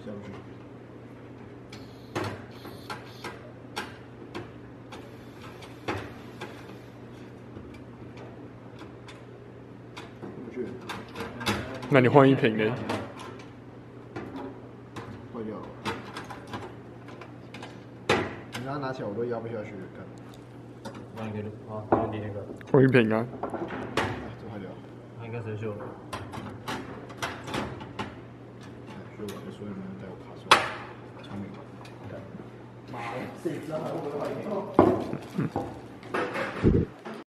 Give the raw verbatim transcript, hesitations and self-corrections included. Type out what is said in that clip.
下不去。不去。 那你换一瓶呢？ 坏掉了。你刚刚拿起来我都压不下去，看。 换一个，好，换你那个。 换一瓶啊。 这坏掉了。 那应该生锈了。 所以我的所有人带我卡出来，聪明吧？妈的，谁知道还会不会坏掉？